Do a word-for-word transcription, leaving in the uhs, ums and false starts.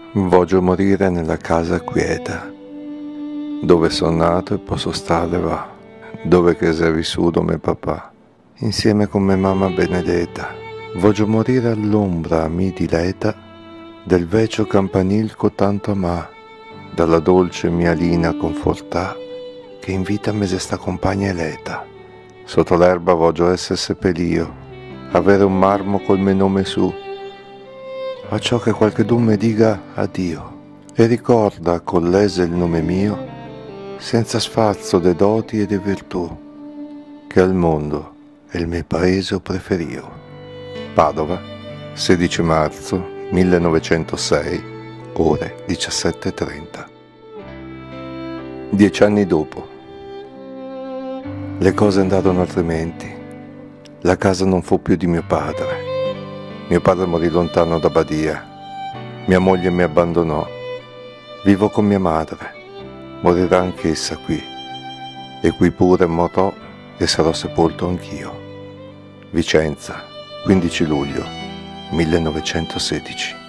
Voglio morire nella casa quieta, dove sono nato e posso stare va, dove che sei vissuto mio papà, insieme con mia mamma benedetta. Voglio morire all'ombra mi dileta del vecchio campanil co tanto amà, dalla dolce mia lina confortà, che in vita me se sta compagna eleta. Sotto l'erba voglio essere seppellio, avere un marmo col mio nome su, a ciò che qualchedun mi dica addio, e ricorda con l'ese il nome mio, senza sfarzo de doti e de virtù, che al mondo è il mio paese preferio. Padova, sedici marzo millenovecentosei, ore diciassette e trenta. Dieci anni dopo. Le cose andarono altrimenti. La casa non fu più di mio padre. Mio padre morì lontano da Badia. Mia moglie mi abbandonò. Vivo con mia madre. Morirà anch'essa qui. E qui pure morrò e sarò sepolto anch'io. Vicenza, quindici luglio millenovecentosedici.